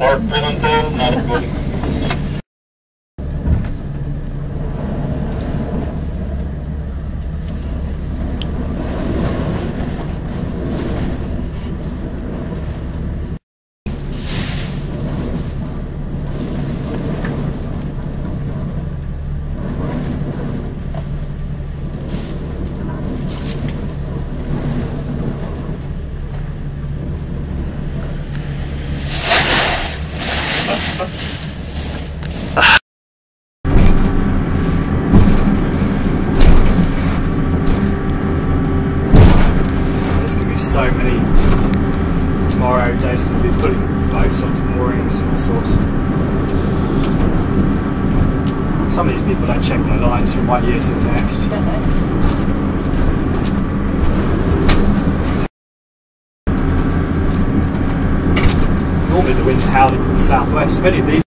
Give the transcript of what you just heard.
Port Vigilant, not a good. There's going to be so many tomorrow. Dave's going to be putting boats onto moorings and all sorts. Some of these people don't check my lines from one year to the next. Don't they? Normally the wind's howling from the southwest. If any of these